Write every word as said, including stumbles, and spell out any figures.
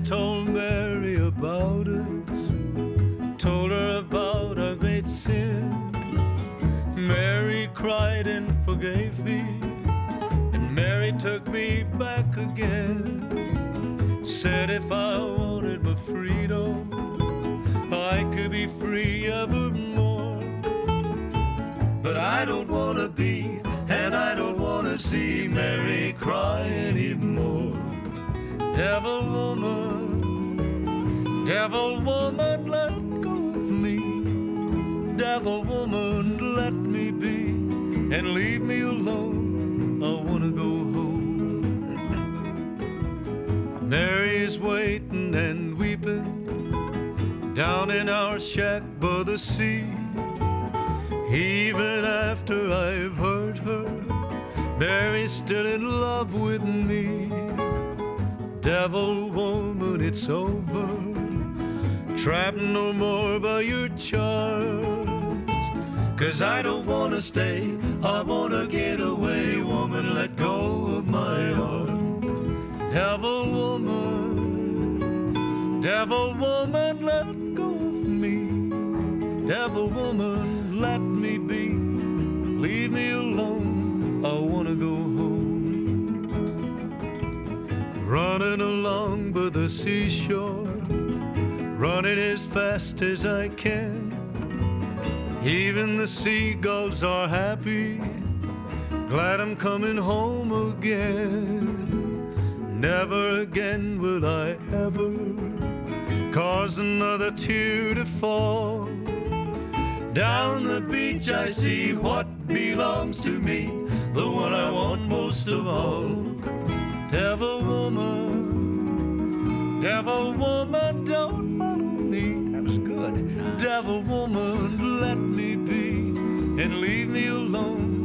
told Mary about us, told her about our great sin. Mary cried and forgave me, and Mary took me back again. Said if I wanted my freedom, I could be free evermore. But I don't want to be, and I don't want to see Mary cry anymore. Devil woman, devil woman, let go of me. Devil woman, let me be, and leave me alone. I want to go home. Mary is waiting and weeping down in our shack by the sea. Even after I've hurt her, Mary's still in love with me. Devil woman, it's over, trapped no more by your charms. Cause I don't wanna stay, I wanna get away. Woman, let go of my arm. Devil woman, devil woman, let go of me. Devil woman, let me be, leave me alone, I wanna go home. Running along by the seashore, running as fast as I can. Even the seagulls are happy, glad I'm coming home again. Never again will I ever cause another tear to fall. Down the beach I see what belongs to me, the one I want most of all. Devil woman, devil woman, don't follow me. That was good. Devil woman, let me be, and leave me alone.